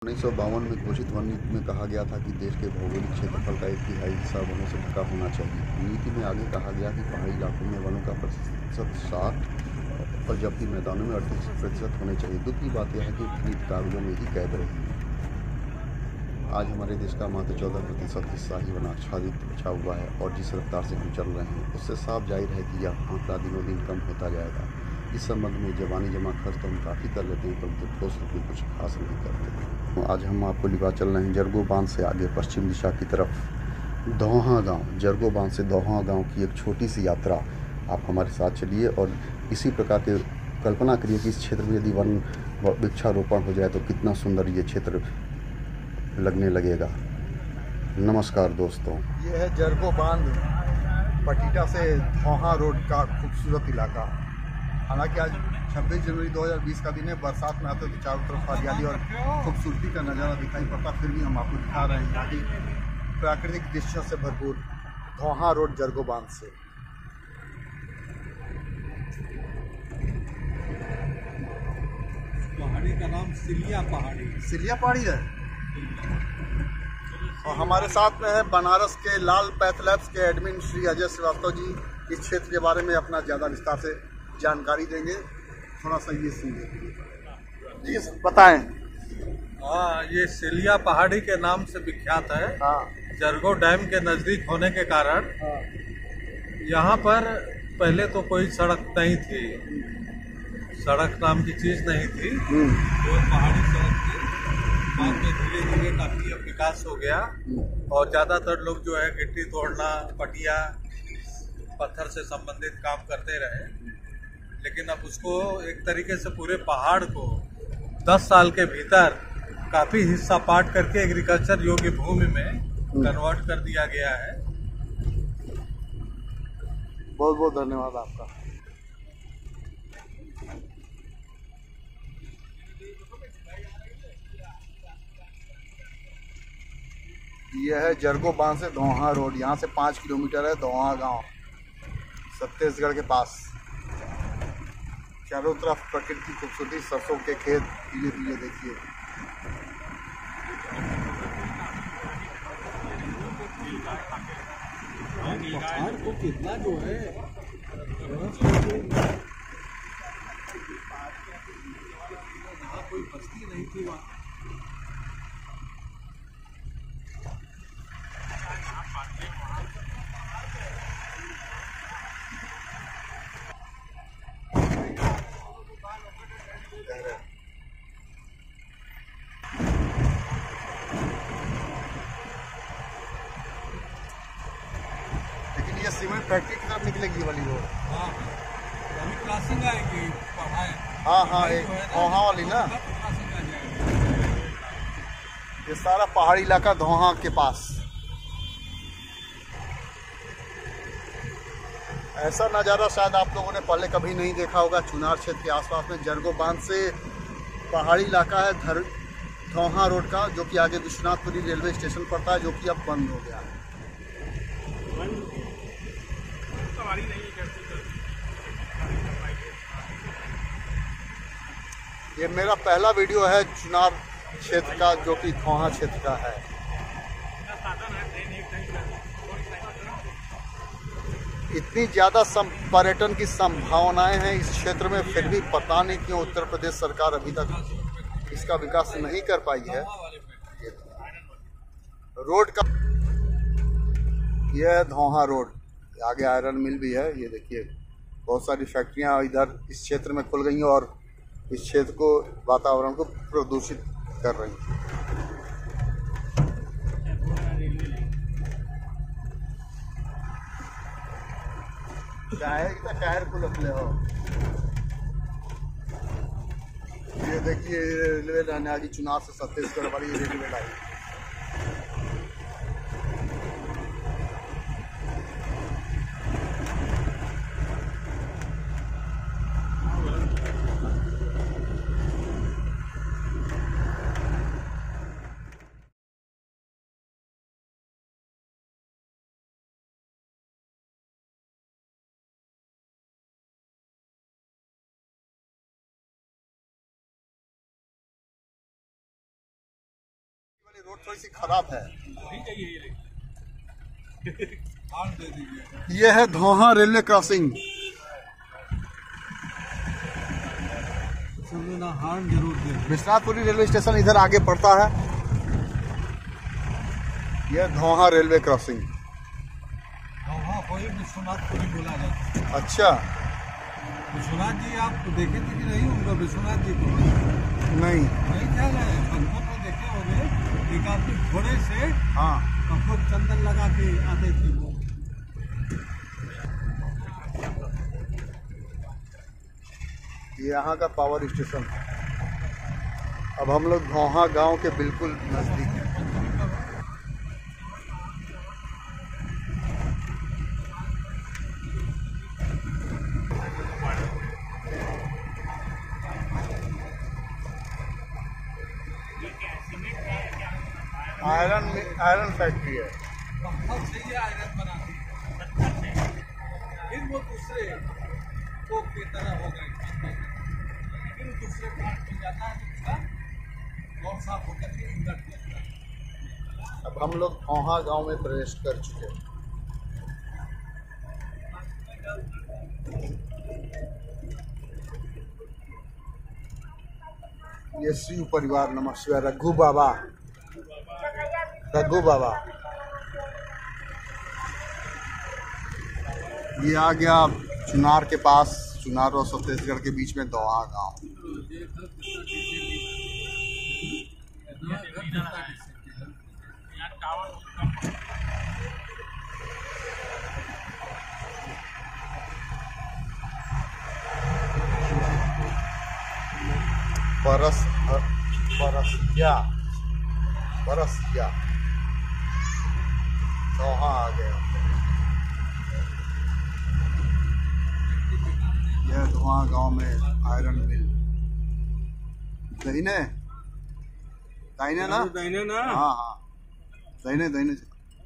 1952 में घोषित वन नीति में कहा गया था कि देश के भौगोलिक क्षेत्रफल का 1/3 हिस्सा वनों से ढका होना चाहिए। नीति में आगे कहा गया कि पहाड़ी इलाकों में वनों का प्रतिशत 60 और जबकि मैदानों में 38% होने चाहिए। दुख की बात यह है कि नीति कागजों में ही कैद रही है। आज हमारे देश का मात्र 14% हिस्सा ही वनाच्छादित बचा हुआ है और जिस रफ्तार से हम चल रहे हैं उससे साफ जाहिर है कि यह आंकड़ा दिनों दिन कम होता जाएगा। इस संबंध में जवानी जमा खर्च तो हम काफ़ी कर लेते हैं, परंतु ठोस रूप में कुछ खास नहीं करते। तो आज हम आपको लेकर चल रहे हैं जरगो बांध से आगे पश्चिम दिशा की तरफ दोहा गांव। जरगो बांध से दोहा गांव की एक छोटी सी यात्रा, आप हमारे साथ चलिए और इसी प्रकार के कल्पना करिए कि इस क्षेत्र में यदि वन वृक्षारोपण हो जाए तो कितना सुंदर ये क्षेत्र लगने लगेगा। नमस्कार दोस्तों, ये है जरगो बांध, पटीटा से दोहा रोड का खूबसूरत इलाका। हालांकि आज 26 जनवरी 2020 का दिन है, बरसात में आते तो चारों तरफ हरियाली और खूबसूरती का नज़ारा दिखाई पड़ता, फिर भी हम आपको दिखा रहे हैं यहाँ की प्राकृतिक दृश्यों से भरपूर दोहा रोड जरगो बांध से। पहाड़ी का नाम सिलिया पहाड़ी है। और हमारे साथ में है बनारस के लाल पैथलैब्स के एडमिन श्री अजय श्रीवास्तव जी। इस क्षेत्र के बारे में अपना ज़्यादा विस्तार से जानकारी देंगे, थोड़ा सा ये सुनिए जी, बताएं। हाँ, ये सिलिया पहाड़ी के नाम से विख्यात है। हाँ, जरगो डैम के नज़दीक होने के कारण हाँ, यहाँ पर पहले तो कोई सड़क नहीं थी, सड़क नाम की चीज़ नहीं थी, वो पहाड़ी सड़क थी। बाद में धीरे धीरे काफ़ी अब विकास हो गया और ज़्यादातर लोग जो है गिट्टी तोड़ना, पटिया, पत्थर से संबंधित काम करते रहे। लेकिन अब उसको एक तरीके से पूरे पहाड़ को 10 साल के भीतर काफ़ी हिस्सा पाट करके एग्रीकल्चर योग्य भूमि में कन्वर्ट कर दिया गया है। बहुत बहुत धन्यवाद आपका। यह है जरगो बांध से दोहा रोड, यहाँ से 5 किलोमीटर है दोहा गांव, छत्तीसगढ़ के पास। चारों तरफ प्रकृति की खूबसूरती, सरसों के खेत पीले पीले देखिए। पहाड़ को कितना जो है कोई बस्ती नहीं थी वहाँ। लेकिन ये सीमेंट फैक्ट्री की तरफ निकलेगी ये वाली रोड। हाँ, अभी क्रॉसिंग आएगी पढ़ाए। हाँ हाँ, एक दोहा वाली ना, ये सारा पहाड़ी इलाका दोहा के पास। ऐसा नज़ारा शायद आप लोगों ने पहले कभी नहीं देखा होगा। चुनार क्षेत्र के आसपास में जरगो बांध से पहाड़ी इलाका है दोहा रोड का, जो कि आगे विश्वनाथपुरी रेलवे स्टेशन पड़ता है, जो कि अब बंद हो गया है। ये मेरा पहला वीडियो है चुनार क्षेत्र का, जो कि दोहा क्षेत्र का है। इतनी ज़्यादा पर्यटन की संभावनाएं हैं इस क्षेत्र में, फिर भी पता नहीं क्यों उत्तर प्रदेश सरकार अभी तक इसका विकास नहीं कर पाई है। रोड का यह है दोहा रोड, आगे आयरन मिल भी है। ये देखिए बहुत सारी फैक्ट्रियां इधर इस क्षेत्र में खुल गई हैं और इस क्षेत्र को, वातावरण को प्रदूषित कर रही हैं। टायर को रख ले हो। ये देखिए रेलवे लाइन आ गई चुनार से छत्तीसगढ़ वाली रेलवे लाइन। रोड थोड़ी सी खराब है। दे दीजिए। ये है धौहा रेलवे क्रॉसिंग। ना हार्न जरूर दे। विश्वनाथपुरी रेलवे स्टेशन इधर आगे पड़ता है। यह धौहा रेलवे क्रॉसिंग। हाँ वही विश्वनाथपुरी बोला जाता है। अच्छा, विश्वनाथ जी आप देखे थे कि नहीं उनका विश्वनाथ जी को? नहीं ख्याल है, बचपन में देखे होंगे एक आदमी घोड़े से हाँ कपड़ों चंदन लगा के आते थे वो। यहाँ का पावर स्टेशन है। अब हम लोग धौहा गांव के बिल्कुल नजदीक हैं। आयरन फैक्ट्री है। बहुत सही है, आयरन बनाती है। फिर वो दूसरे कोक की तरह हो गए, फिर दूसरे पार्ट में जाता है तो उसका और साफ होकर के उलट जाता है। अब हम लोग धौहा गांव में प्रवेश कर चुके हैं। ये शिव परिवार नमः शिवाय रघु बाबा। ये आ गया चुनार के पास, चुनार और छत्तीसगढ़ के बीच में धौहा गांव। बरसिया धौहा आ गया। यह धौहा गांव में आयरन मिल। दाहिने ना? दाहिने ना? हाँ दाहिने। दाहिने।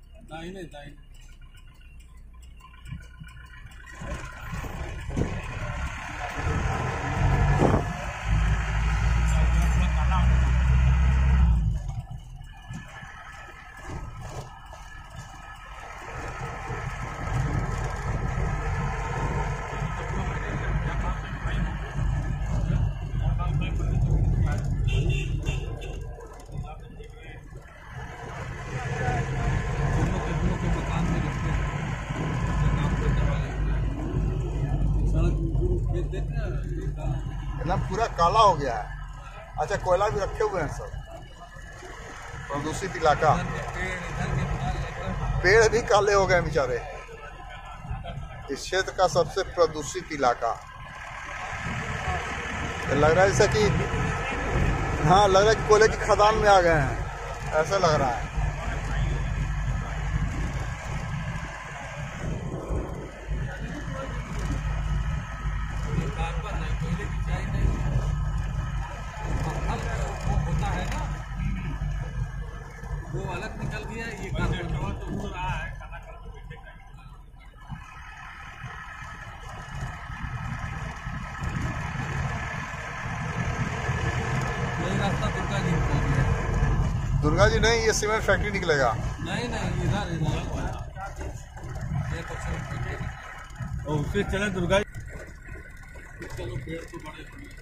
एकदम पूरा काला हो गया है। अच्छा, कोयला भी रखे हुए हैं सब। प्रदूषित इलाका, पेड़ भी काले हो गए बेचारे। इस क्षेत्र का सबसे प्रदूषित इलाका लग रहा है, जैसे कि हाँ लग रहा है कि कोयले की खदान में आ गए हैं, ऐसा लग रहा है। वो अलग निकल गया, ये कार्बन तो हो रहा है। यही रास्ता दुर्गा जी नहीं, ये सीमेंट फैक्ट्री निकलेगा। नहीं इधर ये तो सीमेंट फैक्ट्री। और उससे चले दुर्गा जी। चलो पेड़ तो बड़े